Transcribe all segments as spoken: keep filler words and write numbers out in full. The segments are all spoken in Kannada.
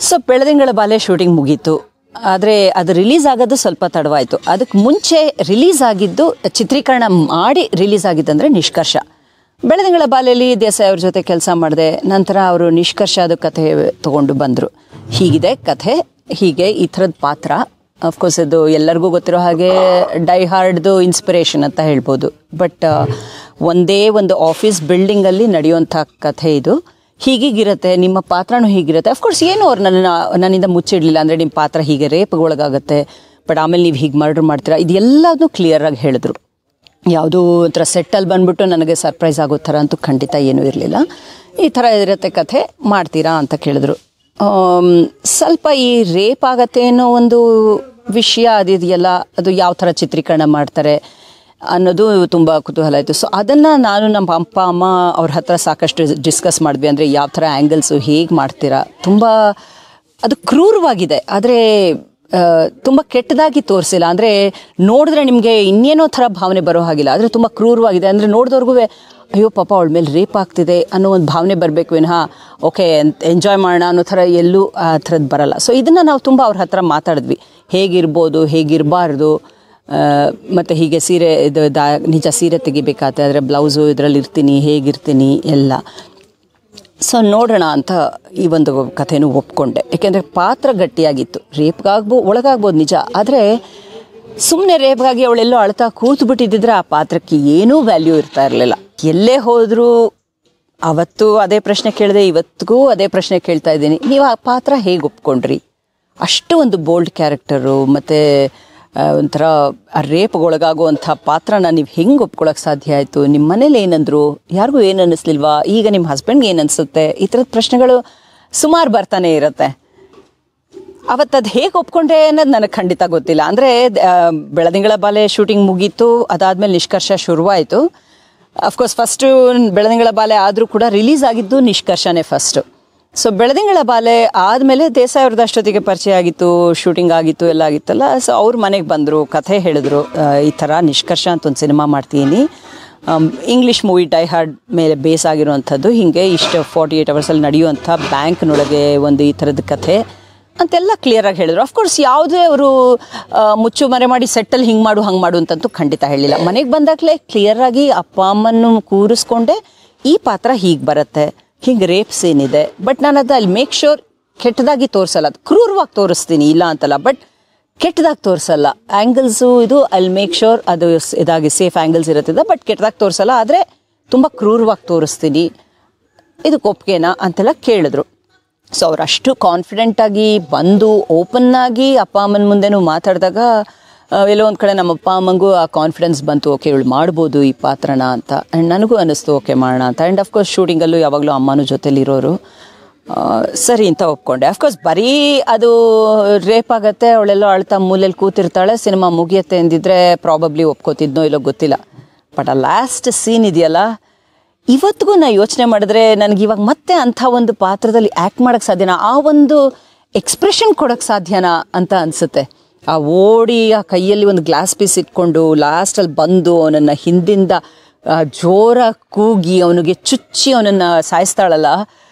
ಸೊ ಬೆಳದಿಂಗಳ ಬಾಲೆ ಶೂಟಿಂಗ್ ಮುಗೀತು. ಆದರೆ ಅದು ರಿಲೀಸ್ ಆಗೋದು ಸ್ವಲ್ಪ ತಡವಾಯಿತು. ಅದಕ್ಕೆ ಮುಂಚೆ ರಿಲೀಸ್ ಆಗಿದ್ದು, ಚಿತ್ರೀಕರಣ ಮಾಡಿ ರಿಲೀಸ್ ಆಗಿದ್ದಂದರೆ ನಿಷ್ಕರ್ಷ. ಬೆಳದಿಂಗಳ ಬಾಲೆಯಲ್ಲಿ ದೇಸಾಯಿ ಅವ್ರ ಜೊತೆ ಕೆಲಸ ಮಾಡಿದೆ. ನಂತರ ಅವರು ನಿಷ್ಕರ್ಷ ಅದು ಕಥೆ ತೊಗೊಂಡು ಬಂದರು. ಹೀಗಿದೆ ಕಥೆ, ಹೀಗೆ ಈ ಥರದ ಪಾತ್ರ. ಅಫ್ಕೋರ್ಸ್ ಇದು ಎಲ್ಲರಿಗೂ ಗೊತ್ತಿರೋ ಹಾಗೆ ಡೈ ಹಾರ್ಡ್ದು ಇನ್ಸ್ಪಿರೇಷನ್ ಅಂತ ಹೇಳ್ಬೋದು. ಬಟ್ ಒಂದೇ ಒಂದು ಆಫೀಸ್ ಬಿಲ್ಡಿಂಗಲ್ಲಿ ನಡೆಯುವಂಥ ಕಥೆ ಇದು. ಹೀಗೀಗಿರುತ್ತೆ, ನಿಮ್ಮ ಪಾತ್ರನೂ ಹೀಗಿರುತ್ತೆ. ಅಫ್ಕೋರ್ಸ್ ಏನು ಅವ್ರು ನನ್ನ ನನ್ನಿಂದ ಮುಚ್ಚಿಡಲಿಲ್ಲ. ಅಂದರೆ ನಿಮ್ಮ ಪಾತ್ರ ಹೀಗೆ ರೇಪ್ಗೊಳಗಾಗುತ್ತೆ, ಬಟ್ ಆಮೇಲೆ ನೀವು ಹೀಗೆ ಮರ್ಡ್ರ್ ಮಾಡ್ತೀರಾ, ಇದೆಲ್ಲದೂ ಕ್ಲಿಯರಾಗಿ ಹೇಳಿದ್ರು. ಯಾವುದೂ ಒಂಥರ ಸೆಟ್ಟಲ್ಲಿ ಬಂದ್ಬಿಟ್ಟು ನನಗೆ ಸರ್ಪ್ರೈಸ್ ಆಗೋ ಥರ ಅಂತೂ ಖಂಡಿತ ಏನೂ ಇರಲಿಲ್ಲ. ಈ ಥರ ಇರುತ್ತೆ ಕಥೆ, ಮಾಡ್ತೀರಾ ಅಂತ ಕೇಳಿದ್ರು. ಸ್ವಲ್ಪ ಈ ರೇಪ್ ಆಗತ್ತೆ ಅನ್ನೋ ಒಂದು ವಿಷಯ ಅದಿದೆಯಲ್ಲ, ಅದು ಯಾವ ಥರ ಚಿತ್ರೀಕರಣ ಮಾಡ್ತಾರೆ ಅನ್ನೋದು ತುಂಬ ಕುತೂಹಲ ಆಯಿತು. ಸೊ ಅದನ್ನು ನಾನು ನಮ್ಮ ಅಪ್ಪ ಅಮ್ಮ ಅವ್ರ ಹತ್ರ ಸಾಕಷ್ಟು ಡಿಸ್ಕಸ್ ಮಾಡಿದ್ವಿ. ಅಂದರೆ ಯಾವ ಥರ ಆ್ಯಂಗಲ್ಸು, ಹೇಗೆ ಮಾಡ್ತೀರಾ. ತುಂಬ ಅದು ಕ್ರೂರವಾಗಿದೆ, ಆದರೆ ತುಂಬ ಕೆಟ್ಟದಾಗಿ ತೋರಿಸಿಲ್ಲ. ಅಂದರೆ ನೋಡಿದ್ರೆ ನಿಮಗೆ ಇನ್ನೇನೋ ಥರ ಭಾವನೆ ಬರೋ ಹಾಗಿಲ್ಲ, ಆದರೆ ತುಂಬ ಕ್ರೂರವಾಗಿದೆ. ಅಂದರೆ ನೋಡಿದವ್ರಿಗೂ ಅಯ್ಯೋ ಪಾಪ ಅವಳ ಮೇಲೆ ರೇಪ್ ಆಗ್ತಿದೆ ಅನ್ನೋ ಒಂದು ಭಾವನೆ ಬರಬೇಕು ವಿನಃ ಓಕೆ ಎಂಜಾಯ್ ಮಾಡೋಣ ಅನ್ನೋ ಥರ ಎಲ್ಲೂ ಆ ಥರದ್ದು ಬರಲ್ಲ. ಸೊ ಇದನ್ನು ನಾವು ತುಂಬ ಅವ್ರ ಹತ್ರ ಮಾತಾಡಿದ್ವಿ, ಹೇಗಿರ್ಬೋದು, ಹೇಗಿರಬಾರ್ದು, ಮತ್ತು ಹೀಗೆ ಸೀರೆ ಇದು ದಾ ನಿಜ ಸೀರೆ ತೆಗಿಬೇಕಾಗುತ್ತೆ, ಆದರೆ ಬ್ಲೌಸು ಇದರಲ್ಲಿ ಇರ್ತೀನಿ, ಹೇಗಿರ್ತೀನಿ ಎಲ್ಲ. ಸೊ ನೋಡೋಣ ಅಂತ ಈ ಒಂದು ಕಥೆನೂ ಒಪ್ಕೊಂಡೆ. ಏಕೆಂದರೆ ಪಾತ್ರ ಗಟ್ಟಿಯಾಗಿತ್ತು. ರೇಪ್ಗಾಗ್ಬೋ ಒಳಗಾಗ್ಬೋದು ನಿಜ, ಆದರೆ ಸುಮ್ಮನೆ ರೇಪ್ಗಾಗಿ ಅವಳೆಲ್ಲೋ ಅಳ್ತಾ ಕೂತು ಬಿಟ್ಟಿದ್ದಿದ್ರೆ ಆ ಪಾತ್ರಕ್ಕೆ ಏನೂ ವ್ಯಾಲ್ಯೂ ಇರ್ತಾ ಇರಲಿಲ್ಲ. ಎಲ್ಲೇ ಹೋದರೂ ಅವತ್ತು ಅದೇ ಪ್ರಶ್ನೆ ಕೇಳಿದೆ, ಇವತ್ತಿಗೂ ಅದೇ ಪ್ರಶ್ನೆ ಕೇಳ್ತಾ ಇದ್ದೀನಿ, ನೀವು ಆ ಪಾತ್ರ ಹೇಗೆ ಒಪ್ಕೊಂಡ್ರಿ? ಅಷ್ಟು ಒಂದು ಬೋಲ್ಡ್ ಕ್ಯಾರೆಕ್ಟರು, ಮತ್ತು ಒಂಥರ ಆ ರೇಪ್ಗೊಳಗಾಗುವಂಥ ಪಾತ್ರನ ನೀವು ಹೆಂಗೆ ಒಪ್ಕೊಳ್ಳೋಕೆ ಸಾಧ್ಯ ಆಯಿತು? ನಿಮ್ಮ ಮನೇಲಿ ಏನಂದ್ರು? ಯಾರಿಗೂ ಏನು ಅನ್ನಿಸ್ಲಿಲ್ವಾ? ಈಗ ನಿಮ್ಮ ಹಸ್ಬೆಂಡ್ಗೆ ಏನು ಅನಿಸುತ್ತೆ? ಈ ಥರದ ಪ್ರಶ್ನೆಗಳು ಸುಮಾರು ಬರ್ತಾನೆ ಇರುತ್ತೆ. ಅವತ್ತು ಅದು ಹೇಗೆ ಒಪ್ಕೊಂಡೆ ಅನ್ನೋದು ನನಗೆ ಖಂಡಿತ ಗೊತ್ತಿಲ್ಲ. ಅಂದರೆ ಬೆಳದಿಂಗಳ ಬಾಲೆ ಶೂಟಿಂಗ್ ಮುಗೀತು, ಅದಾದಮೇಲೆ ನಿಷ್ಕರ್ಷ ಶುರುವಾಯಿತು. ಅಫ್ಕೋರ್ಸ್ ಫಸ್ಟು ಬೆಳದಿಂಗಳ ಬಾಲೆ ಆದರೂ ಕೂಡ ರಿಲೀಸ್ ಆಗಿದ್ದು ನಿಷ್ಕರ್ಷನೇ ಫಸ್ಟು. ಸೊ ಬೆಳದಿಂಗಳ ಬಾಲೆ ಆದಮೇಲೆ ದೇಸಾಯಿ ಅವ್ರದ್ದು ಅಷ್ಟೊತ್ತಿಗೆ ಪರಿಚಯ ಆಗಿತ್ತು, ಶೂಟಿಂಗ್ ಆಗಿತ್ತು, ಎಲ್ಲ ಆಗಿತ್ತಲ್ಲ. ಸೊ ಅವ್ರ ಮನೆಗೆ ಬಂದರು, ಕಥೆ ಹೇಳಿದ್ರು, ಈ ಥರ ನಿಷ್ಕರ್ಷ ಅಂತ ಒಂದು ಸಿನಿಮಾ ಮಾಡ್ತೀನಿ, ಇಂಗ್ಲೀಷ್ ಮೂವಿ ಡೈ ಹಾರ್ಡ್ ಮೇಲೆ ಬೇಸ್ ಆಗಿರುವಂಥದ್ದು, ಹೀಗೆ ಇಷ್ಟು ಫಾರ್ಟಿ ಏಯ್ಟ್ ಅವರ್ಸಲ್ಲಿ ನಡೆಯುವಂಥ ಬ್ಯಾಂಕ್ನೊಳಗೆ ಒಂದು ಈ ಥರದ ಕಥೆ ಅಂತೆಲ್ಲ ಕ್ಲಿಯರಾಗಿ ಹೇಳಿದ್ರು. ಅಫ್ಕೋರ್ಸ್ ಯಾವುದೇ ಅವರು ಮುಚ್ಚು ಮರೆ ಮಾಡಿ ಸೆಟ್ಟಲ್ಲಿ ಹಿಂಗೆ ಮಾಡು ಹಂಗೆ ಮಾಡು ಅಂತಂತೂ ಖಂಡಿತ ಹೇಳಿಲ್ಲ. ಮನೆಗೆ ಬಂದಾಗಲೇ ಕ್ಲಿಯರಾಗಿ ಅಪ್ಪ ಅಮ್ಮನ್ನು ಕೂರಿಸ್ಕೊಂಡೆ, ಈ ಪಾತ್ರ ಹೀಗೆ ಬರುತ್ತೆ, ಹಿಂಗೆ ರೇಪ್ ಸೀನ್ ಇದೆ, ಬಟ್ ನಾನು ಅದು ಅಲ್ಲಿ ಮೇಕ್ ಶೋರ್ ಕೆಟ್ಟದಾಗಿ ತೋರಿಸಲ್ಲ, ಅದು ಕ್ರೂರವಾಗಿ ತೋರಿಸ್ತೀನಿ ಇಲ್ಲ ಅಂತಲ್ಲ, ಬಟ್ ಕೆಟ್ಟದಾಗಿ ತೋರಿಸಲ್ಲ. ಆ್ಯಂಗಲ್ಸು ಇದು ಅಲ್ಲಿ ಮೇಕ್ ಶೋರ್ ಅದು ಇದಾಗಿ ಸೇಫ್ ಆ್ಯಂಗಲ್ಸ್ ಇರುತ್ತದೆ, ಬಟ್ ಕೆಟ್ಟದಾಗಿ ತೋರಿಸಲ್ಲ, ಆದರೆ ತುಂಬ ಕ್ರೂರವಾಗಿ ತೋರಿಸ್ತೀನಿ, ಇದಕ್ಕೆ ಒಪ್ಗೆನಾ ಅಂತೆಲ್ಲ ಕೇಳಿದ್ರು. ಸೊ ಅವ್ರು ಅಷ್ಟು ಕಾನ್ಫಿಡೆಂಟಾಗಿ ಬಂದು ಓಪನ್ನಾಗಿ ಅಪ್ಪ ಅಮ್ಮನ ಮುಂದೆನೂ ಮಾತಾಡಿದಾಗ ಎಲ್ಲೋ ಒಂದು ಕಡೆ ನಮ್ಮ ಅಪ್ಪ ಅಮ್ಮಂಗೂ ಆ ಕಾನ್ಫಿಡೆನ್ಸ್ ಬಂತು, ಓಕೆ ಇವಳು ಮಾಡ್ಬೋದು ಈ ಪಾತ್ರನ ಅಂತ. ಆ್ಯಂಡ್ ನನಗೂ ಅನ್ನಿಸ್ತು ಓಕೆ ಮಾಡೋಣ ಅಂತ. ಆ್ಯಂಡ್ ಅಫ್ಕೋರ್ಸ್ ಶೂಟಿಂಗಲ್ಲೂ ಯಾವಾಗಲೂ ಅಮ್ಮನೂ ಜೊತೆಲಿರೋರು, ಸರಿ ಅಂತ ಒಪ್ಕೊಂಡೆ. ಅಫ್ಕೋರ್ಸ್ ಬರೀ ಅದು ರೇಪ್ ಆಗುತ್ತೆ, ಅವಳೆಲ್ಲೋ ಅಳ್ತಾ ಮೂಲೆಯಲ್ಲಿ ಕೂತಿರ್ತಾಳೆ, ಸಿನಿಮಾ ಮುಗಿಯುತ್ತೆ ಎಂದಿದ್ರೆ ಪ್ರಾಬಬ್ಲಿ ಒಪ್ಕೋತಿದ್ನೋ ಇಲ್ಲೋ ಗೊತ್ತಿಲ್ಲ. ಬಟ್ ಆ ಲಾಸ್ಟ್ ಸೀನ್ ಇದೆಯಲ್ಲ, ಇವತ್ತಿಗೂ ನಾ ಯೋಚನೆ ಮಾಡಿದ್ರೆ ನನಗೆ ಇವಾಗ ಮತ್ತೆ ಅಂಥ ಒಂದು ಪಾತ್ರದಲ್ಲಿ ಆ್ಯಕ್ಟ್ ಮಾಡೋಕ್ಕೆ ಸಾಧ್ಯನಾ, ಆ ಒಂದು ಎಕ್ಸ್ಪ್ರೆಷನ್ ಕೊಡೋಕ್ಕೆ ಸಾಧ್ಯನಾ ಅಂತ ಅನಿಸುತ್ತೆ. ಆ ಓಡಿ ಆ ಕೈಯಲ್ಲಿ ಒಂದು ಗ್ಲಾಸ್ ಪೀಸ್ ಇಟ್ಕೊಂಡು ಲಾಸ್ಟಲ್ಲಿ ಬಂದು ಅವನನ್ನು ಹಿಂದಿಂದ ಜೋರ ಕೂಗಿ ಅವನಿಗೆ ಚುಚ್ಚಿ ಅವನನ್ನು ಸಾಯಿಸ್ತಾಳಲ್ಲ,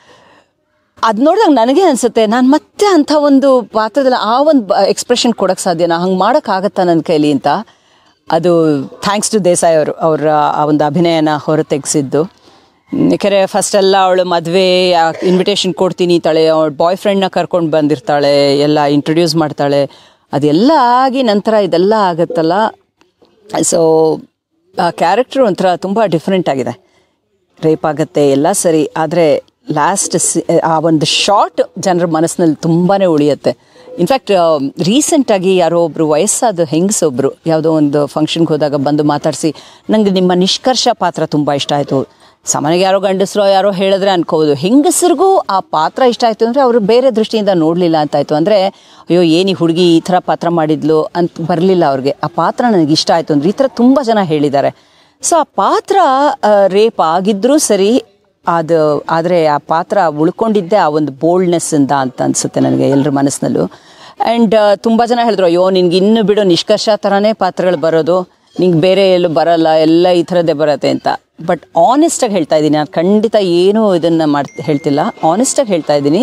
ಅದು ನೋಡಿದಾಗ ನನಗೆ ಅನಿಸುತ್ತೆ ನಾನು ಮತ್ತೆ ಅಂಥ ಒಂದು ಪಾತ್ರದಲ್ಲಿ ಆ ಒಂದು ಎಕ್ಸ್ಪ್ರೆಷನ್ ಕೊಡೋಕ್ಕೆ ಸಾಧ್ಯನಾ, ಹಂಗೆ ಮಾಡೋಕ್ಕಾಗತ್ತಾ ನನ್ನ ಕೈಲಿ ಅಂತ. ಅದು ಥ್ಯಾಂಕ್ಸ್ ಟು ದೇಸಾಯಿ ಅವರು ಅವರ ಆ ಒಂದು ಅಭಿನಯನ ಹೊರತೆಗೆಸಿದ್ದು. ಯಾಕೆಂದರೆ ಫಸ್ಟೆಲ್ಲ ಅವಳು ಮದುವೆ ಇನ್ವಿಟೇಷನ್ ಕೊಡ್ತೀನಿ ತಾಳೆ, ಅವಳ ಬಾಯ್ ಫ್ರೆಂಡ್ನ ಕರ್ಕೊಂಡು ಬಂದಿರ್ತಾಳೆ, ಎಲ್ಲ ಇಂಟ್ರೊಡ್ಯೂಸ್ ಮಾಡ್ತಾಳೆ, ಅದೆಲ್ಲ ಆಗಿ ನಂತರ ಇದೆಲ್ಲ ಆಗುತ್ತಲ್ಲ. ಸೊ ಆ ಕ್ಯಾರೆಕ್ಟ್ರು ಒಂಥರ ತುಂಬ ಡಿಫ್ರೆಂಟ್ ಆಗಿದೆ. ರೇಪ್ ಆಗುತ್ತೆ ಎಲ್ಲ ಸರಿ, ಆದರೆ ಲಾಸ್ಟ್ ಆ ಒಂದು ಶಾರ್ಟ್ ಜನರ ಮನಸ್ಸಿನಲ್ಲಿ ತುಂಬಾ ಉಳಿಯುತ್ತೆ. ಇನ್ಫ್ಯಾಕ್ಟ್ ರೀಸೆಂಟಾಗಿ ಯಾರೋ ಒಬ್ಬರು ವಯಸ್ಸಾದ ಹೆಂಗಸೊಬ್ಬರು ಯಾವುದೋ ಒಂದು ಫಂಕ್ಷನ್ಗೆ ಹೋದಾಗ ಬಂದು ಮಾತಾಡಿಸಿ, ನನಗೆ ನಿಮ್ಮ ನಿಷ್ಕರ್ಷ ಪಾತ್ರ ತುಂಬ ಇಷ್ಟ ಆಯಿತು. ಸಾಮಾನ್ಯವಾಗಿ ಯಾರೋ ಗಂಡಸರು ಯಾರೋ ಹೇಳಿದ್ರೆ ಅನ್ಕೋಬೋದು, ಹೆಂಗಸರಿಗೂ ಆ ಪಾತ್ರ ಇಷ್ಟ ಆಯಿತು ಅಂದರೆ ಅವರು ಬೇರೆ ದೃಷ್ಟಿಯಿಂದ ನೋಡಲಿಲ್ಲ ಅಂತಾಯಿತು. ಅಂದರೆ ಅಯ್ಯೋ ಏನು ಈ ಹುಡುಗಿ ಈ ಥರ ಪಾತ್ರ ಮಾಡಿದ್ಲು ಅಂತ ಬರಲಿಲ್ಲ ಅವ್ರಿಗೆ. ಆ ಪಾತ್ರ ನನಗೆ ಇಷ್ಟ ಆಯಿತು ಅಂದರೆ ಈ ಥರ ತುಂಬ ಜನ ಹೇಳಿದ್ದಾರೆ. ಸೊ ಆ ಪಾತ್ರ ರೇಪ್ ಆಗಿದ್ದರೂ ಸರಿ, ಅದು ಆದರೆ ಆ ಪಾತ್ರ ಉಳ್ಕೊಂಡಿದ್ದೆ ಆ ಒಂದು ಬೋಲ್ಡ್ನೆಸ್ಸಿಂದ ಅಂತ ಅನಿಸುತ್ತೆ ನನಗೆ ಎಲ್ಲರ ಮನಸ್ಸಿನಲ್ಲೂ. ಆ್ಯಂಡ್ ತುಂಬ ಜನ ಹೇಳಿದ್ರು, ಅಯ್ಯೋ ನಿನ್ಗೆ ಇನ್ನು ಬಿಡು ನಿಷ್ಕರ್ಷ ಥರನೇ ಪಾತ್ರಗಳು ಬರೋದು, ನಿಂಗೆ ಬೇರೆ ಎಲ್ಲೂ ಬರೋಲ್ಲ, ಎಲ್ಲ ಈ ಥರದ್ದೇ ಬರುತ್ತೆ ಅಂತ. ಬಟ್ ಆನೆಸ್ಟಾಗಿ ಹೇಳ್ತಾ ಇದ್ದೀನಿ, ನಾನು ಖಂಡಿತ ಏನೂ ಇದನ್ನು ಮಾಡಿ ಹೇಳ್ತಿಲ್ಲ, ಆನೆಸ್ಟಾಗಿ ಹೇಳ್ತಾ ಇದ್ದೀನಿ.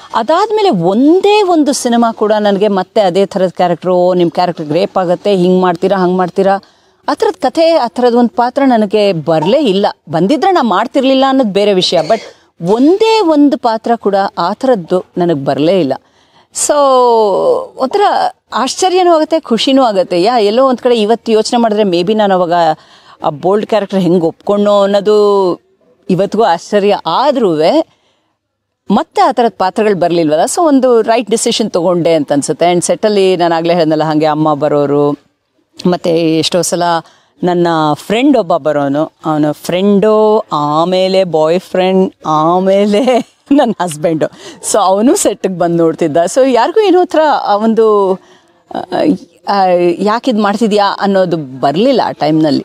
ಅದಾದಮೇಲೆ ಒಂದೇ ಒಂದು ಸಿನಿಮಾ ಕೂಡ ನನಗೆ ಮತ್ತೆ ಅದೇ ಥರದ ಕ್ಯಾರೆಕ್ಟ್ರು, ನಿಮ್ಮ ಕ್ಯಾರೆಕ್ಟರ್ ರೇಪ್ ಆಗುತ್ತೆ, ಹಿಂಗೆ ಮಾಡ್ತೀರಾ ಹಂಗೆ ಮಾಡ್ತೀರಾ ಆ ಥರದ ಕಥೆ, ಆ ಥರದ ಒಂದು ಪಾತ್ರ ನನಗೆ ಬರಲೇ ಇಲ್ಲ. ಬಂದಿದ್ರೆ ನಾನು ಮಾಡ್ತಿರ್ಲಿಲ್ಲ ಅನ್ನೋದು ಬೇರೆ ವಿಷಯ, ಬಟ್ ಒಂದೇ ಒಂದು ಪಾತ್ರ ಕೂಡ ಆ ಥರದ್ದು ನನಗೆ ಬರಲೇ ಇಲ್ಲ. ಸೊ ಒಂಥರ ಆಶ್ಚರ್ಯನೂ ಆಗುತ್ತೆ, ಖುಷಿನೂ ಆಗುತ್ತೆ. ಯಾ ಎಲ್ಲೋ ಒಂದು ಕಡೆ ಇವತ್ತು ಯೋಚನೆ ಮಾಡಿದ್ರೆ ಮೇ ಬಿ ನಾನು ಅವಾಗ ಆ ಬೋಲ್ಡ್ ಕ್ಯಾರೆಕ್ಟರ್ ಹೆಂಗೆ ಒಪ್ಕೊಂಡೋ ಅನ್ನೋದು ಇವತ್ತಿಗೂ ಆಶ್ಚರ್ಯ. ಆದ್ರೂ ಮತ್ತೆ ಆ ಥರದ ಪಾತ್ರಗಳು ಬರಲಿಲ್ವಲ್ಲ, ಸೊ ಒಂದು ರೈಟ್ ಡಿಸಿಷನ್ ತೊಗೊಂಡೆ ಅಂತ ಅನ್ಸುತ್ತೆ. ಆ್ಯಂಡ್ ಸೆಟ್ಟಲ್ಲಿ ನಾನು ಆಗಲೇ ಹೇಳಿದ್ನಲ್ಲ ಹಾಗೆ ಅಮ್ಮ ಬರೋರು, ಮತ್ತು ಎಷ್ಟೋ ಸಲ ನನ್ನ ಫ್ರೆಂಡ್ ಒಬ್ಬ ಬರೋನು, ಅವನ ಫ್ರೆಂಡು ಆಮೇಲೆ ಬಾಯ್ ಫ್ರೆಂಡ್ ಆಮೇಲೆ ನನ್ನ ಹಸ್ಬೆಂಡು. ಸೊ ಅವನು ಸೆಟ್ಟಿಗೆ ಬಂದು ನೋಡ್ತಿದ್ದ. ಸೊ ಯಾರಿಗೂ ಏನೋ ಥರ ಒಂದು ಯಾಕಿದು ಮಾಡ್ತಿದ್ಯಾ ಅನ್ನೋದು ಬರಲಿಲ್ಲ ಆ ಟೈಮ್ನಲ್ಲಿ.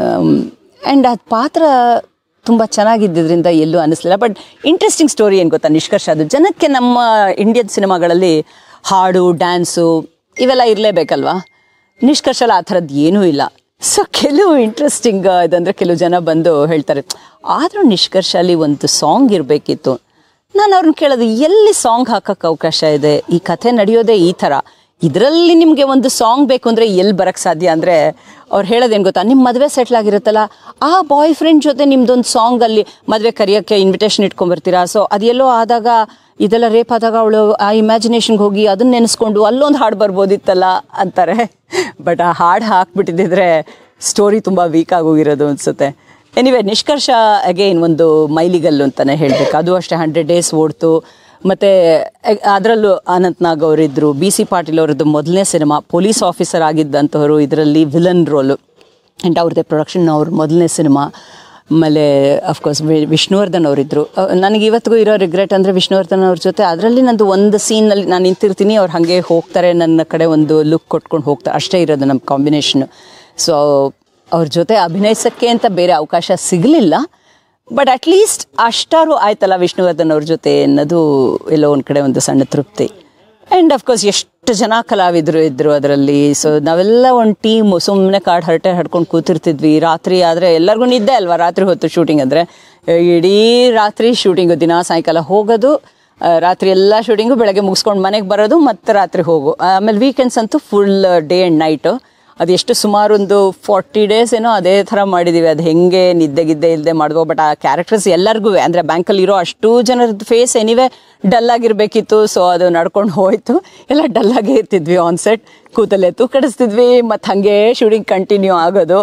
ಆ್ಯಂಡ್ ಅದು ಪಾತ್ರ ತುಂಬ ಚೆನ್ನಾಗಿದ್ದರಿಂದ ಎಲ್ಲೂ ಅನ್ನಿಸ್ಲಿಲ್ಲ. ಬಟ್ ಇಂಟ್ರೆಸ್ಟಿಂಗ್ ಸ್ಟೋರಿ ಏನು ಗೊತ್ತಾ ನಿಷ್ಕರ್ಷ, ಅದು ಜನಕ್ಕೆ ನಮ್ಮ ಇಂಡಿಯನ್ ಸಿನಿಮಾಗಳಲ್ಲಿ ಹಾಡು ಡ್ಯಾನ್ಸು ಇವೆಲ್ಲ ಇರಲೇಬೇಕಲ್ವಾ, ನಿಷ್ಕರ್ಷಲ್ಲ ಆ ಥರದ್ದು ಏನೂ ಇಲ್ಲ. ಸೊ ಕೆಲವು ಇಂಟ್ರೆಸ್ಟಿಂಗ್ ಇದಂದರೆ ಕೆಲವು ಜನ ಬಂದು ಹೇಳ್ತಾರೆ, ಆದರೂ ನಿಷ್ಕರ್ಷಲ್ಲಿ ಒಂದು ಸಾಂಗ್ ಇರಬೇಕಿತ್ತು. ನಾನು ಅವ್ರನ್ನ ಕೇಳೋದು, ಎಲ್ಲಿ ಸಾಂಗ್ ಹಾಕೋಕ್ಕೆ ಅವಕಾಶ ಇದೆ? ಈ ಕಥೆ ನಡೆಯೋದೇ ಈ ಥರ, ಇದರಲ್ಲಿ ನಿಮಗೆ ಒಂದು ಸಾಂಗ್ ಬೇಕು ಅಂದರೆ ಎಲ್ಲಿ ಬರೋಕ್ಕೆ ಸಾಧ್ಯ? ಅಂದರೆ ಅವ್ರು ಹೇಳೋದೇನು ಗೊತ್ತಾ, ನಿಮ್ಮ ಮದುವೆ ಸೆಟ್ಲ್ ಆಗಿರುತ್ತಲ್ಲ, ಆ ಬಾಯ್ ಫ್ರೆಂಡ್ ಜೊತೆ ನಿಮ್ದೊಂದು ಸಾಂಗಲ್ಲಿ ಮದುವೆ ಕರೆಯೋಕ್ಕೆ ಇನ್ವಿಟೇಷನ್ ಇಟ್ಕೊಂಡ್ಬರ್ತೀರಾ. ಸೊ ಅದೆಲ್ಲೋ ಆದಾಗ ಇದೆಲ್ಲ ರೇಪ್ ಆದಾಗ ಅವಳು ಆ ಇಮ್ಯಾಜಿನೇಷನ್ಗೆ ಹೋಗಿ ಅದನ್ನ ನೆನೆಸ್ಕೊಂಡು ಅಲ್ಲೊಂದು ಹಾಡು ಬರ್ಬೋದಿತ್ತಲ್ಲ ಅಂತಾರೆ. ಬಟ್ ಆ ಹಾಡು ಹಾಕ್ಬಿಟ್ಟಿದ್ದಿದ್ರೆ ಸ್ಟೋರಿ ತುಂಬ ವೀಕ್ ಆಗೋಗಿರೋದು ಅನಿಸುತ್ತೆ. ಎನಿವೆ ನಿಷ್ಕರ್ಷ ಅಗೇನ್ ಒಂದು ಮೈಲಿಗಲ್ಲು ಅಂತಲೇ ಹೇಳಬೇಕು. ಅದು ಅಷ್ಟೇ ಹಂಡ್ರೆಡ್ ಡೇಸ್ ಓಡ್ತು. ಮತ್ತು ಅದರಲ್ಲೂ ಅನಂತ್ ನಾಗ್ ಅವರಿದ್ದರು, ಬಿ ಸಿ ಪಾಟೀಲ್ ಅವರದ್ದು ಮೊದಲನೇ ಸಿನಿಮಾ, ಪೊಲೀಸ್ ಆಫೀಸರ್ ಆಗಿದ್ದಂಥವರು ಇದರಲ್ಲಿ ವಿಲನ್ ರೋಲು. ಆ್ಯಂಡ್ ಅವ್ರದ್ದೇ ಪ್ರೊಡಕ್ಷನ್ ಅವ್ರ ಮೊದಲನೇ ಸಿನಿಮಾ. ಆಮೇಲೆ ಅಫ್ಕೋರ್ಸ್ ವಿಷ್ಣುವರ್ಧನ್ ಅವರಿದ್ದರು. ನನಗೆ ಇವತ್ತಿಗೂ ಇರೋ ರಿಗ್ರೆಟ್ ಅಂದರೆ ವಿಷ್ಣುವರ್ಧನ್ ಅವ್ರ ಜೊತೆ ಅದರಲ್ಲಿ ನಂದು ಒಂದು ಸೀನಲ್ಲಿ ನಾನು ನಿಂತಿರ್ತೀನಿ, ಅವ್ರು ಹಾಗೆ ಹೋಗ್ತಾರೆ, ನನ್ನ ಕಡೆ ಒಂದು ಲುಕ್ ಕೊಟ್ಕೊಂಡು ಹೋಗ್ತಾರೆ, ಅಷ್ಟೇ ಇರೋದು ನಮ್ಮ ಕಾಂಬಿನೇಷನ್ನು. ಸೊ ಅವ್ರ ಜೊತೆ ಅಭಿನಯಿಸೋಕ್ಕೆ ಅಂತ ಬೇರೆ ಅವಕಾಶ ಸಿಗಲಿಲ್ಲ. ಬಟ್ ಅಟ್ಲೀಸ್ಟ್ ಅಷ್ಟಾರು ಆಯ್ತಲ್ಲ ವಿಷ್ಣುವರ್ಧನ್ ಅವ್ರ ಜೊತೆ ಅನ್ನೋದು ಎಲ್ಲೋ ಒಂದು ಕಡೆ ಒಂದು ಸಣ್ಣ ತೃಪ್ತಿ. ಆ್ಯಂಡ್ ಅಫ್ಕೋರ್ಸ್ ಎಷ್ಟು ಜನ ಕಲಾವಿದರು ಇದ್ದರು ಅದರಲ್ಲಿ. ಸೊ ನಾವೆಲ್ಲ ಒಂದು ಟೀಮು ಸುಮ್ಮನೆ ಕಾಡು ಹರಟೆ ಹಡ್ಕೊಂಡು ಕೂತಿರ್ತಿದ್ವಿ. ರಾತ್ರಿ ಆದರೆ ಎಲ್ಲರಿಗೂ ನಿದ್ದೆ ಅಲ್ವಾ, ರಾತ್ರಿ ಹೊತ್ತು ಶೂಟಿಂಗ್ ಅಂದರೆ ಇಡೀ ರಾತ್ರಿ ಶೂಟಿಂಗು, ದಿನ ಸಾಯಂಕಾಲ ಹೋಗೋದು, ರಾತ್ರಿ ಎಲ್ಲ ಶೂಟಿಂಗು, ಬೆಳಗ್ಗೆ ಮುಗಿಸ್ಕೊಂಡು ಮನೆಗೆ ಬರೋದು, ಮತ್ತೆ ರಾತ್ರಿ ಹೋಗು. ಆಮೇಲೆ ವೀಕೆಂಡ್ಸ್ ಅಂತೂ ಫುಲ್ ಡೇ ಆ್ಯಂಡ್ ನೈಟು. ಅದು ಎಷ್ಟು ಸುಮಾರು ಒಂದು ಫಾರ್ಟಿ ಡೇಸ್ ಏನೋ ಅದೇ ಥರ ಮಾಡಿದ್ದೀವಿ. ಅದು ಹೆಂಗೆ ನಿದ್ದೆಗಿದ್ದೆ ಇಲ್ಲದೆ ಮಾಡಿದ್ವು. ಬಟ್ ಆ ಕ್ಯಾರೆಕ್ಟರ್ಸ್ ಎಲ್ಲರಿಗೂ ಅಂದರೆ ಬ್ಯಾಂಕಲ್ಲಿರೋ ಅಷ್ಟು ಜನರದ್ದು ಫೇಸ್ ಎನಿವೆ ಡಲ್ ಆಗಿರಬೇಕಿತ್ತು. ಸೊ ಅದು ನಡ್ಕೊಂಡು ಹೋಯ್ತು, ಎಲ್ಲ ಡಲ್ಲಾಗೇ ಇರ್ತಿದ್ವಿ. ಆನ್ ಸೆಟ್ ಕೂತಲ್ಲೇ ತೂಕಡಿಸ್ತಿದ್ವಿ, ಮತ್ತು ಹಾಗೆ ಶೂಟಿಂಗ್ ಕಂಟಿನ್ಯೂ ಆಗೋದು.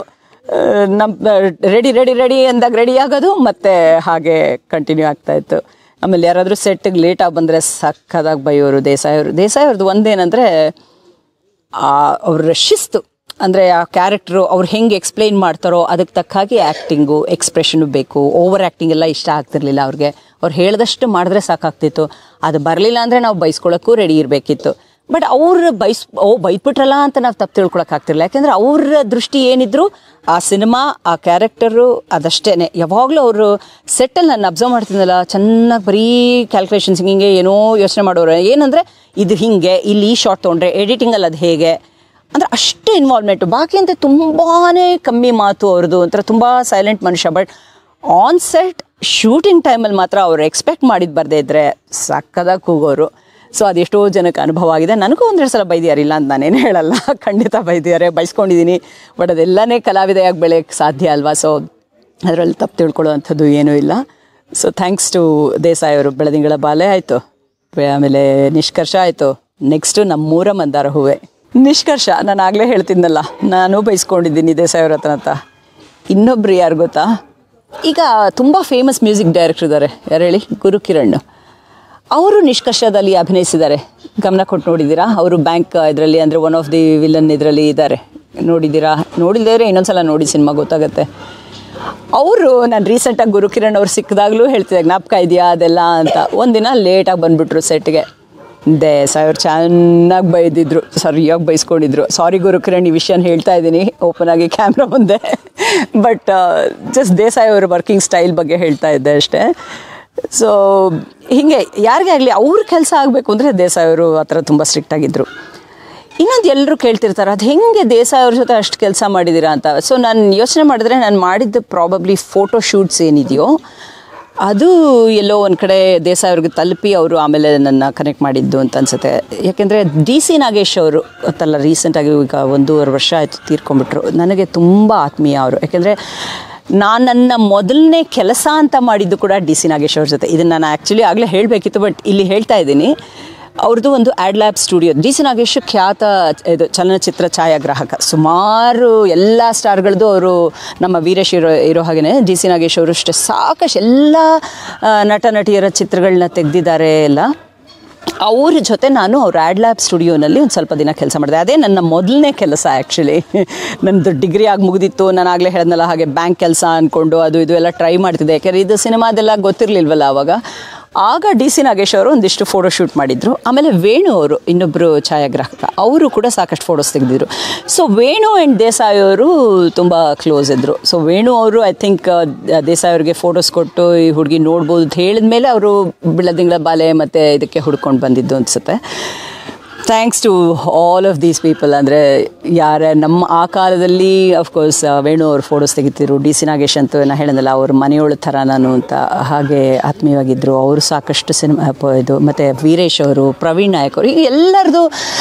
ನಮ್ಮ ರೆಡಿ ರೆಡಿ ರೆಡಿ ಅಂದಾಗ ರೆಡಿ ಆಗೋದು, ಮತ್ತು ಹಾಗೆ ಕಂಟಿನ್ಯೂ ಆಗ್ತಾಯಿತ್ತು. ಆಮೇಲೆ ಯಾರಾದರೂ ಸೆಟ್ಟಿಗೆ ಲೇಟಾಗಿ ಬಂದರೆ ಸಕ್ಕದಾಗಿ ಬೈಯೋರು ದೇಸಾಯಿ ಅವರು. ದೇಸಾಯಿ ಅವ್ರದ್ದು ಒಂದೇನಂದರೆ ಅವ್ರ ಶಿಸ್ತು. ಅಂದರೆ ಆ ಕ್ಯಾರೆಕ್ಟ್ರು ಅವ್ರು ಹೆಂಗೆ ಎಕ್ಸ್ಪ್ಲೈನ್ ಮಾಡ್ತಾರೋ ಅದಕ್ಕೆ ತಕ್ಕ ಹಾಗೆ ಆ್ಯಕ್ಟಿಂಗು, ಎಕ್ಸ್ಪ್ರೆಷನು ಬೇಕು. ಓವರ್ ಆ್ಯಕ್ಟಿಂಗ್ ಎಲ್ಲ ಇಷ್ಟ ಆಗ್ತಿರ್ಲಿಲ್ಲ ಅವ್ರಿಗೆ. ಅವ್ರು ಹೇಳಿದಷ್ಟು ಮಾಡಿದ್ರೆ ಸಾಕಾಗ್ತಿತ್ತು. ಅದು ಬರಲಿಲ್ಲ ಅಂದರೆ ನಾವು ಬೈಸ್ಕೊಳ್ಳೋಕ್ಕೂ ರೆಡಿ ಇರಬೇಕಿತ್ತು. ಬಟ್ ಅವ್ರು ಬೈಸ್ ಓ ಬೈದ್ಬಿಟ್ರಲ್ಲ ಅಂತ ನಾವು ತಪ್ಪು ತಿಳ್ಕೊಳಕ್ಕಾಗ್ತಿರಲಿಲ್ಲ. ಯಾಕೆಂದರೆ ಅವ್ರ ದೃಷ್ಟಿ ಏನಿದ್ರು ಆ ಸಿನಿಮಾ, ಆ ಕ್ಯಾರೆಕ್ಟರು ಅದಷ್ಟೇ. ಯಾವಾಗಲೂ ಅವರು ಸೆಟ್ಟಲ್ಲಿ ನಾನು ಅಬ್ಸರ್ವ್ ಮಾಡ್ತಿದ್ದಲ್ಲ, ಚೆನ್ನಾಗಿ ಬರೀ ಕ್ಯಾಲ್ಕುಲೇಷನ್ಸ್ ಹಿಂಗೆ ಏನೋ ಯೋಚನೆ ಮಾಡೋರು. ಏನಂದರೆ ಇದು ಹಿಂಗೆ, ಇಲ್ಲಿ ಈ ಶಾರ್ಟ್ ತೊಗೊಂಡ್ರೆ ಎಡಿಟಿಂಗಲ್ಲಿ ಅದು ಹೇಗೆ, ಅಂದರೆ ಅಷ್ಟು ಇನ್ವಾಲ್ವ್ಮೆಂಟು. ಬಾಕಿ ಅಂತ ತುಂಬಾ ಕಮ್ಮಿ ಮಾತು ಅವ್ರದ್ದು, ಒಂಥರ ತುಂಬ ಸೈಲೆಂಟ್ ಮನುಷ್ಯ. ಬಟ್ ಆನ್ ಸೆಟ್ ಶೂಟಿಂಗ್ ಟೈಮಲ್ಲಿ ಮಾತ್ರ ಅವ್ರು ಎಕ್ಸ್ಪೆಕ್ಟ್ ಮಾಡಿದ್ದು ಬರದೇ ಇದ್ದರೆ ಸಕ್ಕದಾಗಿ ಕೂಗೋರು. ಸೊ ಅದೆಷ್ಟೋ ಜನಕ್ಕೆ ಅನುಭವ ಆಗಿದೆ. ನನಗೂ ಒಂದೆರಡು ಸಲ ಬೈದಿಯಾರೆ, ಇಲ್ಲ ಅಂತ ನಾನೇನು ಹೇಳಲ್ಲ, ಖಂಡಿತ ಬೈದಿದ್ದಾರೆ, ಬೈಸ್ಕೊಂಡಿದ್ದೀನಿ. ಬಟ್ ಅದೆಲ್ಲನೇ ಕಲಾವಿದೆಯಾಗಿ ಬೆಳೆಯೋಕ್ಕೆ ಸಾಧ್ಯ ಅಲ್ವಾ. ಸೊ ಅದರಲ್ಲಿ ತಪ್ಪು ತಿಳ್ಕೊಳ್ಳೋ ಅಂಥದ್ದು ಏನೂ ಇಲ್ಲ. ಸೊ ಥ್ಯಾಂಕ್ಸ್ ಟು ದೇಸಾಯಿ ಅವರು. ಬೆಳದಿಂಗಳ ಬಾಲೆ ಆಯಿತು, ಆಮೇಲೆ ನಿಷ್ಕರ್ಷ ಆಯಿತು, ನೆಕ್ಸ್ಟು ನಮ್ಮೂರ ಮಂದಾರ ಹೂವೆ. ನಿಷ್ಕರ್ಷ ನಾನು ಆಗಲೇ ಹೇಳ್ತಿದ್ನಲ್ಲ, ನಾನು ಬೈಸ್ಕೊಂಡಿದ್ದೀನಿ ದೇಸಾಯಿ ಅವ್ರ ಹತ್ರ ಅಂತ. ಇನ್ನೊಬ್ರು ಯಾರು ಗೊತ್ತಾ, ಈಗ ತುಂಬ ಫೇಮಸ್ ಮ್ಯೂಸಿಕ್ ಡೈರೆಕ್ಟರ್ ಇದ್ದಾರೆ, ಯಾರು ಹೇಳಿ, ಗುರುಕಿರಣ್. ಅವರು ನಿಷ್ಕರ್ಷದಲ್ಲಿ ಅಭಿನಯಿಸಿದ್ದಾರೆ, ಗಮನ ಕೊಟ್ಟು ನೋಡಿದ್ದೀರಾ? ಅವರು ಬ್ಯಾಂಕ್ ಇದರಲ್ಲಿ ಅಂದರೆ ಒನ್ ಆಫ್ ದಿ ವಿಲನ್ ಇದರಲ್ಲಿ ಇದ್ದಾರೆ, ನೋಡಿದ್ದೀರಾ? ನೋಡಿದರೆ ಇನ್ನೊಂದ್ಸಲ ನೋಡಿ ಸಿನಿಮಾ ಗೊತ್ತಾಗುತ್ತೆ. ಅವರು ನಾನು ರೀಸೆಂಟಾಗಿ ಗುರುಕಿರಣ್ ಅವ್ರು ಸಿಕ್ಕಿದಾಗಲೂ ಹೇಳ್ತಿದ್ದೆ, ಜ್ಞಾಪಕ ಇದೆಯಾ ಅದೆಲ್ಲ ಅಂತ. ಒಂದಿನ ಲೇಟಾಗಿ ಬಂದುಬಿಟ್ರು ಸೆಟ್ಗೆ. ದೇಸಾಯಿ ಅವ್ರು ಚೆನ್ನಾಗಿ ಬೈದಿದ್ರು, ಸರಿಯಾಗಿ ಬೈಸ್ಕೊಂಡಿದ್ರು. ಸಾರಿ ಗುರುಕಿರಣ್, ಈ ವಿಷಯನ ಹೇಳ್ತಾ ಇದ್ದೀನಿ ಓಪನ್ ಆಗಿ ಕ್ಯಾಮ್ರಾ ಮುಂದೆ. ಬಟ್ ಜಸ್ಟ್ ದೇಸಾಯಿ ಅವ್ರ ವರ್ಕಿಂಗ್ ಸ್ಟೈಲ್ ಬಗ್ಗೆ ಹೇಳ್ತಾ ಇದ್ದೆ ಅಷ್ಟೇ. ಸೊ ಹೀಗೆ ಯಾರಿಗೇ ಆಗಲಿ ಅವ್ರ ಕೆಲಸ ಆಗಬೇಕು ಅಂದರೆ ದೇಸಾಯಿ ಅವರು ಆ ಥರ ತುಂಬ ಸ್ಟ್ರಿಕ್ಟ್ ಆಗಿದ್ದರು. ಇನ್ನೊಂದು ಎಲ್ಲರೂ ಕೇಳ್ತಿರ್ತಾರೆ, ಅದು ಹೆಂಗೆ ದೇಸಾಯಿ ಅವ್ರ ಜೊತೆ ಅಷ್ಟು ಕೆಲಸ ಮಾಡಿದ್ದೀರಾ ಅಂತ. ಸೊ ನಾನು ಯೋಚನೆ ಮಾಡಿದ್ರೆ ನಾನು ಮಾಡಿದ್ದು ಪ್ರಾಬಬ್ಲಿ ಫೋಟೋ ಶೂಟ್ಸ್ ಏನಿದೆಯೋ ಅದು ಎಲ್ಲೋ ಒಂದು ಕಡೆ ದೇಸಾಯಿ ಅವ್ರಿಗೆ ತಲುಪಿ ಅವರು ಆಮೇಲೆ ನನ್ನ ಕನೆಕ್ಟ್ ಮಾಡಿದ್ದು ಅಂತ ಅನಿಸುತ್ತೆ. ಯಾಕೆಂದರೆ ಡಿ ಸಿ ನಾಗೇಶ್ ಅವರು ಗೊತ್ತಲ್ಲ, ರೀಸೆಂಟಾಗಿ ಈಗ ಒಂದೂವರೆ ವರ್ಷ ಆಯಿತು ತೀರ್ಕೊಂಡ್ಬಿಟ್ರು. ನನಗೆ ತುಂಬ ಆತ್ಮೀಯ ಅವರು. ಯಾಕೆಂದರೆ ನಾನು ನನ್ನ ಮೊದಲನೇ ಕೆಲಸ ಅಂತ ಮಾಡಿದ್ದು ಕೂಡ ಡಿ ಸಿ ನಾಗೇಶ್ ಅವ್ರ ಜೊತೆ. ಇದನ್ನು ನಾನು ಆ್ಯಕ್ಚುಲಿ ಆಗಲೇ ಹೇಳಬೇಕಿತ್ತು, ಬಟ್ ಇಲ್ಲಿ ಹೇಳ್ತಾ ಇದ್ದೀನಿ. ಅವ್ರದ್ದು ಒಂದು ad lab studio. D C Nagesh ಖ್ಯಾತ ಇದು ಚಲನಚಿತ್ರ ಛಾಯಾಗ್ರಾಹಕ. ಸುಮಾರು ಎಲ್ಲ ಸ್ಟಾರ್ಗಳದ್ದು ಅವರು ನಮ್ಮ ವೀರೇಶ್ ಇರೋ ಇರೋ ಹಾಗೆಯೇ ಡಿ ಸಿ ನಾಗೇಶ್ ಅವರು ಅಷ್ಟೇ ಸಾಕಷ್ಟು ಎಲ್ಲ ನಟ ನಟಿಯರ ಚಿತ್ರಗಳನ್ನ ತೆಗೆದಿದ್ದಾರೆ ಎಲ್ಲ. ಅವ್ರ ಜೊತೆ ನಾನು ಅವ್ರ ಆ್ಯಡ್ ಲ್ಯಾಬ್ ಸ್ಟುಡಿಯೋನಲ್ಲಿ ಒಂದು ಸ್ವಲ್ಪ ದಿನ ಕೆಲಸ ಮಾಡಿದೆ. ಅದೇ ನನ್ನ ಮೊದಲನೇ ಕೆಲಸ ಆ್ಯಕ್ಚುಲಿ. ನನ್ನದು ಡಿಗ್ರಿ ಆಗಿ ಮುಗಿದಿತ್ತು. ನಾನು ಆಗಲೇ ಹೇಳಿದ್ನಲ್ಲ ಹಾಗೆ ಬ್ಯಾಂಕ್ ಕೆಲಸ ಅಂದ್ಕೊಂಡು ಅದು ಇದು ಎಲ್ಲ ಟ್ರೈ ಮಾಡ್ತಿದ್ದೆ. ಯಾಕೆಂದರೆ ಇದು ಸಿನಿಮಾದೆಲ್ಲ ಗೊತ್ತಿರಲಿಲ್ವಲ್ಲ ಆವಾಗ. ಆಗ ಡಿ ಸಿ ನಾಗೇಶ್ ಅವರು ಒಂದಿಷ್ಟು ಫೋಟೋ ಶೂಟ್ ಮಾಡಿದರು. ಆಮೇಲೆ ವೇಣು ಅವರು ಇನ್ನೊಬ್ಬರು ಛಾಯಾಗ್ರಾಹಕ, ಅವರು ಕೂಡ ಸಾಕಷ್ಟು ಫೋಟೋಸ್ ತೆಗೆದಿದ್ರು. ಸೊ ವೇಣು ಆ್ಯಂಡ್ ದೇಸಾಯಿ ಅವರು ತುಂಬ ಕ್ಲೋಸ್ ಇದ್ದರು. ಸೊ ವೇಣು ಅವರು ಐ ಥಿಂಕ್ ದೇಸಾಯಿ ಅವ್ರಿಗೆ ಫೋಟೋಸ್ ಕೊಟ್ಟು ಈ ಹುಡುಗಿ ನೋಡ್ಬೋದು ಅಂತ ಹೇಳಿದ ಮೇಲೆ ಅವರು ಬೆಳದಿಂಗಳ ಬಾಲೆ ಮತ್ತು ಇದಕ್ಕೆ ಹುಡ್ಕೊಂಡು ಬಂದಿದ್ದು ಅನಿಸುತ್ತೆ. Thanks to all of these people. ಅಂದರೆ ಯಾರ ನಮ್ಮ ಆ ಕಾಲದಲ್ಲಿ ಅಫ್ಕೋರ್ಸ್ ವೇಣು ಅವ್ರು ಫೋಟೋಸ್ ತೆಗಿತಿದ್ರು. ಡಿ ಸಿ ನಾಗೇಶ್ ಅಂತೂ ನಾನು ಹೇಳಿದ್ನಲ್ಲ ಅವ್ರ ಮನೆಯೊಳ ಥರ ನಾನು ಅಂತ, ಹಾಗೆ ಆತ್ಮೀಯವಾಗಿದ್ದರು ಅವರು. ಸಾಕಷ್ಟು ಸಿನಿಮಾ ಇದು ಮತ್ತು ವೀರೇಶ್ ಅವರು, ಪ್ರವೀಣ್ ನಾಯಕ್ ಅವರು, ಈಗ ಎಲ್ಲರದು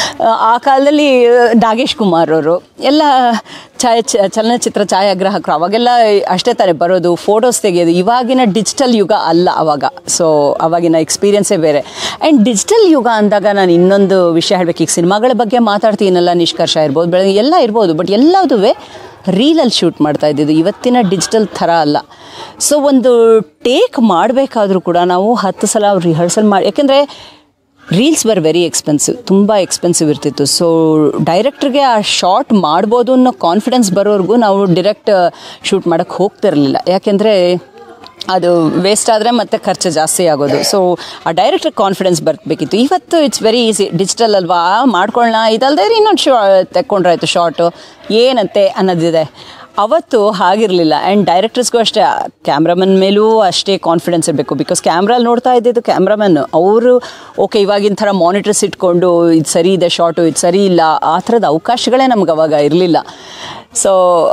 ಆ ಕಾಲದಲ್ಲಿ ನಾಗೇಶ್ ಕುಮಾರ್ ಅವರು ಎಲ್ಲ ಛಾಯಾ ಚಲನಚಿತ್ರ ಛಾಯಾಗ್ರಾಹಕರು. ಅವಾಗೆಲ್ಲ ಅಷ್ಟೇ ತಾನೇ ಬರೋದು, ಫೋಟೋಸ್ ತೆಗೆಯೋದು. ಇವಾಗಿನ ಡಿಜಿಟಲ್ ಯುಗ ಅಲ್ಲ ಅವಾಗ. ಸೊ ಅವಾಗಿನ ಎಕ್ಸ್ಪೀರಿಯನ್ಸೇ ಬೇರೆ. ಆ್ಯಂಡ್ ಡಿಜಿಟಲ್ ಯುಗ ಅಂದಾಗ ನಾನು ಇನ್ನೊಂದು ವಿಷಯ ಹೇಳಬೇಕು. ಈಗ ಸಿನಿಮಾಗಳ ಬಗ್ಗೆ ಮಾತಾಡ್ತೀನಲ್ಲ, ನಿಷ್ಕರ್ಷ ಇರ್ಬೋದು, ಬೆಳಗ್ಗೆ ಎಲ್ಲ ಇರ್ಬೋದು, ಬಟ್ ಎಲ್ಲದೂ ರೀಲಲ್ಲಿ ಶೂಟ್ ಮಾಡ್ತಾ ಇದ್ದಿದ್ದು. ಇವತ್ತಿನ ಡಿಜಿಟಲ್ ಥರ ಅಲ್ಲ. ಸೊ ಒಂದು ಟೇಕ್ ಮಾಡಬೇಕಾದ್ರೂ ಕೂಡ ನಾವು ಹತ್ತು ಸಲ ರಿಹರ್ಸಲ್ ಮಾಡಿ, ಯಾಕೆಂದರೆ ರೀಲ್ಸ್ ವರ್ ವೆರಿ ಎಕ್ಸ್ಪೆನ್ಸಿವ್, ತುಂಬ ಎಕ್ಸ್ಪೆನ್ಸಿವ್ ಇರ್ತಿತ್ತು. ಸೊ ಡೈರೆಕ್ಟ್ರಿಗೆ ಆ ಶಾರ್ಟ್ ಮಾಡ್ಬೋದು ಅನ್ನೋ ಕಾನ್ಫಿಡೆನ್ಸ್ ಬರೋವರೆಗೂ ನಾವು ಡಿರೆಕ್ಟ್ ಶೂಟ್ ಮಾಡೋಕ್ಕೆ ಹೋಗ್ತಿರಲಿಲ್ಲ. ಯಾಕೆಂದರೆ ಅದು ವೇಸ್ಟ್ ಆದರೆ ಮತ್ತೆ ಖರ್ಚು ಜಾಸ್ತಿ ಆಗೋದು. ಸೊ ಆ ಡೈರೆಕ್ಟ್ರ್ ಕಾನ್ಫಿಡೆನ್ಸ್ ಬರಬೇಕಿತ್ತು. ಇವತ್ತು ಇಟ್ಸ್ ವೆರಿ ಈಸಿ, ಡಿಜಿಟಲ್ ಅಲ್ವಾ, ಮಾಡ್ಕೊಳ್ಳೋಣ, ಇದಲ್ಲದೆ ಇನ್ನೊಂದು ಶಾ ತೆಕ್ಕೊಂಡ್ರಾಯ್ತು ಶಾರ್ಟು ಏನಂತೆ ಅನ್ನೋದಿದೆ. ಅವತ್ತು ಹಾಗಿರಲಿಲ್ಲ. ಆ್ಯಂಡ್ ಡೈರೆಕ್ಟರ್ಸ್ಗೂ ಅಷ್ಟೇ, ಕ್ಯಾಮ್ರಾಮನ್ ಮೇಲೂ ಅಷ್ಟೇ ಕಾನ್ಫಿಡೆನ್ಸ್ ಇರಬೇಕು. ಬಿಕಾಸ್ ಕ್ಯಾಮ್ರಲ್ಲಿ ನೋಡ್ತಾ ಇದ್ದಿದ್ದು ಕ್ಯಾಮ್ರಾಮನ್ ಅವರು ಓಕೆ ಇವಾಗಿನ ಥರ ಮಾನಿಟರ್ಸ್ ಇಟ್ಕೊಂಡು ಇದು ಸರಿ ಇದೆ ಶಾರ್ಟು, ಇದು ಸರಿ ಇಲ್ಲ, ಆ ಥರದ ಅವಕಾಶಗಳೇ ನಮ್ಗೆ ಅವಾಗ ಇರಲಿಲ್ಲ. ಸೊ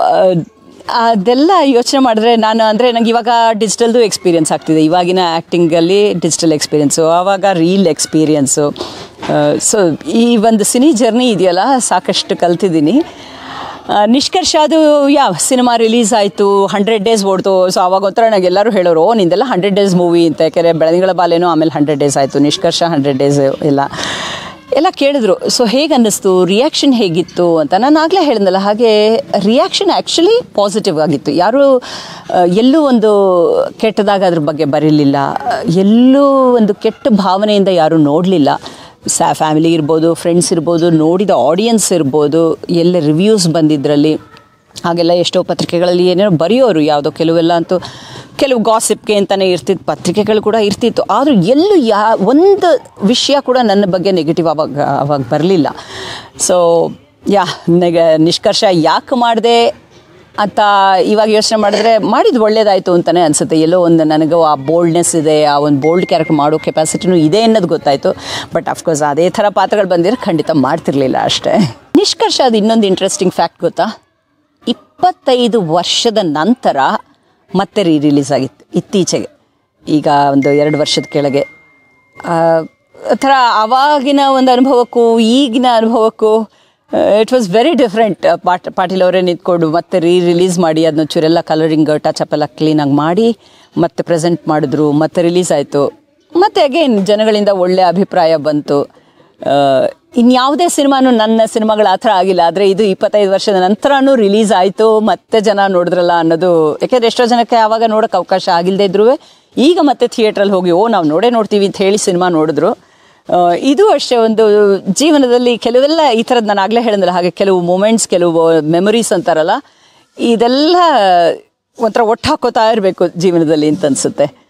ಅದೆಲ್ಲ ಯೋಚನೆ ಮಾಡಿದ್ರೆ ನಾನು ಅಂದರೆ ನಂಗೆ ಇವಾಗ ಡಿಜಿಟಲ್ದು ಎಕ್ಸ್ಪೀರಿಯನ್ಸ್ ಆಗ್ತಿದೆ. ಇವಾಗಿನ ಆ್ಯಕ್ಟಿಂಗಲ್ಲಿ ಡಿಜಿಟಲ್ ಎಕ್ಸ್ಪೀರಿಯೆನ್ಸು, ಆವಾಗ ರೀಲ್ ಎಕ್ಸ್ಪೀರಿಯೆನ್ಸು. ಸೊ ಈ ಒಂದು ಸಿನಿ ಜರ್ನಿ ಇದೆಯಲ್ಲ, ಸಾಕಷ್ಟು ಕಲ್ತಿದ್ದೀನಿ. ನಿಷ್ಕರ್ಷ ಅದು ಯಾವ ಸಿನಿಮಾ ರಿಲೀಸ್ ಆಯಿತು, ಹಂಡ್ರೆಡ್ ಡೇಸ್ ಓಡ್ತು. ಸೊ ಆವಾಗ ಒಂಥರ ನನಗೆ ಎಲ್ಲರೂ ಹೇಳೋರು, ಓ ನಿಂದೆಲ್ಲ ಹಂಡ್ರೆಡ್ ಡೇಸ್ ಮೂವಿ ಅಂತ. ಯಾಕೆಂದರೆ ಬೆಳದಿಂಗಳ ಬಾಲೇನೋ ಆಮೇಲೆ ಹಂಡ್ರೆಡ್ ಡೇಸ್ ಆಯಿತು, ನಿಷ್ಕರ್ಷ ಹಂಡ್ರೆಡ್ ಡೇಸ್ ಎಲ್ಲ ಎಲ್ಲ ಕೇಳಿದ್ರು. ಸೊ ಹೇಗೆ ಅನ್ನಿಸ್ತು, ರಿಯಾಕ್ಷನ್ ಹೇಗಿತ್ತು ಅಂತ. ನಾನು ಆಗಲೇ ಹೇಳಿದ್ನಲ್ಲ ಹಾಗೆ ರಿಯಾಕ್ಷನ್ ಆ್ಯಕ್ಚುಲಿ ಪಾಸಿಟಿವ್ ಆಗಿತ್ತು. ಯಾರೂ ಎಲ್ಲೂ ಒಂದು ಕೆಟ್ಟದಾಗ ಅದ್ರ ಬಗ್ಗೆ ಬರೀಲಿಲ್ಲ, ಎಲ್ಲೂ ಒಂದು ಕೆಟ್ಟ ಭಾವನೆಯಿಂದ ಯಾರೂ ನೋಡಲಿಲ್ಲ. ಸ್ಯಾ ಫ್ಯಾಮಿಲಿ ಇರ್ಬೋದು, ಫ್ರೆಂಡ್ಸ್ ಇರ್ಬೋದು, ನೋಡಿದ ಆಡಿಯನ್ಸ್ ಇರ್ಬೋದು, ಎಲ್ಲ ರಿವ್ಯೂಸ್ ಬಂದಿದ್ರಲ್ಲಿ ಹಾಗೆಲ್ಲ ಎಷ್ಟೋ ಪತ್ರಿಕೆಗಳಲ್ಲಿ ಏನೇನೋ ಬರೆಯೋರು, ಯಾವುದೋ ಕೆಲವೆಲ್ಲ ಅಂತೂ ಕೆಲವು ಗಾಸಿಪ್ಗೆ ಅಂತಲೇ ಇರ್ತಿತ್ತು, ಪತ್ರಿಕೆಗಳು ಕೂಡ ಇರ್ತಿತ್ತು. ಆದರೂ ಎಲ್ಲೂ ಯಾ ಒಂದು ವಿಷಯ ಕೂಡ ನನ್ನ ಬಗ್ಗೆ ನೆಗೆಟಿವ್ ಅವಾಗ ಅವಾಗ ಬರಲಿಲ್ಲ. ಸೊ ಯಾ ನೆಗ ನಿಷ್ಕರ್ಷ ಯಾಕೆ ಮಾಡಿದೆ ಅಂತ ಇವಾಗ ಯೋಚನೆ ಮಾಡಿದ್ರೆ ಮಾಡಿದ್ದು ಒಳ್ಳೇದಾಯಿತು ಅಂತಲೇ ಅನಿಸುತ್ತೆ. ಎಲ್ಲೋ ಒಂದು ನನಗೂ ಆ ಬೋಲ್ಡ್ನೆಸ್ ಇದೆ, ಆ ಒಂದು ಬೋಲ್ಡ್ ಕ್ಯಾರೆಕ್ಟರ್ ಮಾಡೋ ಕೆಪಾಸಿಟಿನೂ ಇದೆ ಅನ್ನೋದು ಗೊತ್ತಾಯಿತು. ಬಟ್ ಅಫ್ಕೋರ್ಸ್ ಅದೇ ಥರ ಪಾತ್ರಗಳು ಬಂದಿರೋ ಖಂಡಿತ ಮಾಡ್ತಿರ್ಲಿಲ್ಲ ಅಷ್ಟೇ. ನಿಷ್ಕರ್ಷ ಅದು ಇನ್ನೊಂದು ಇಂಟ್ರೆಸ್ಟಿಂಗ್ ಫ್ಯಾಕ್ಟ್ ಗೊತ್ತಾ, ಇಪ್ಪತ್ತೈದು ವರ್ಷದ ನಂತರ ಮತ್ತೆ ರೀ ರಿಲೀಸ್ ಆಗಿತ್ತು ಇತ್ತೀಚೆಗೆ, ಈಗ ಒಂದು ಎರಡು ವರ್ಷದ ಕೆಳಗೆ. ಆ ಥರ ಆವಾಗಿನ ಒಂದು ಅನುಭವಕ್ಕೂ ಈಗಿನ ಅನುಭವಕ್ಕೂ ಇಟ್ ವಾಸ್ ವೆರಿ ಡಿಫ್ರೆಂಟ್. ಪಾಟ್ ಪಾಟೀಲ್ ಅವರೇ ನಿಂತ್ಕೊಂಡು ಮತ್ತೆ ರೀ ರಿಲೀಸ್ ಮಾಡಿ ಅದನ್ನ ಚೂರೆಲ್ಲ ಕಲರಿಂಗ್ ಟಚ್ ಅಪ್ ಎಲ್ಲ ಕ್ಲೀನಾಗಿ ಮಾಡಿ ಮತ್ತೆ ಪ್ರೆಸೆಂಟ್ ಮಾಡಿದ್ರು, ಮತ್ತೆ ರಿಲೀಸ್ ಆಯಿತು. ಮತ್ತು ಅಗೇನ್ ಜನಗಳಿಂದ ಒಳ್ಳೆಯ ಅಭಿಪ್ರಾಯ ಬಂತು. ಇನ್ಯಾವುದೇ ಸಿನಿಮಾನು ನನ್ನ ಸಿನಿಮಾಗಳು ಆ ಥರ ಆಗಿಲ್ಲ, ಆದರೆ ಇದು ಇಪ್ಪತ್ತೈದು ವರ್ಷದ ನಂತರನೂ ರಿಲೀಸ್ ಆಯಿತು, ಮತ್ತೆ ಜನ ನೋಡಿದ್ರಲ್ಲ ಅನ್ನೋದು. ಯಾಕೆಂದರೆ ಎಷ್ಟೋ ಜನಕ್ಕೆ ಆವಾಗ ನೋಡೋಕ್ಕೆ ಅವಕಾಶ ಆಗಿಲ್ಲದೆ ಇದ್ರೂ ಈಗ ಮತ್ತೆ ಥಿಯೇಟ್ರಲ್ಲಿ ಹೋಗಿ ಓ ನಾವು ನೋಡೇ ನೋಡ್ತೀವಿ ಅಂತ ಹೇಳಿ ಸಿನಿಮಾ ನೋಡಿದ್ರು. ಇದು ಅಷ್ಟೇ ಒಂದು ಜೀವನದಲ್ಲಿ ಕೆಲವೆಲ್ಲ ಈ ಥರದ್ದು ನಾನು ಆಗಲೇ ಹೇಳಿದ್ನಲ್ಲ ಹಾಗೆ ಕೆಲವು ಮೂಮೆಂಟ್ಸ್, ಕೆಲವು ಮೆಮೊರೀಸ್ ಅಂತಾರಲ್ಲ, ಇದೆಲ್ಲ ಒಂಥರ ಒಟ್ಟು ಹಾಕೋತಾ ಇರಬೇಕು ಜೀವನದಲ್ಲಿ ಅಂತ ಅನಿಸುತ್ತೆ.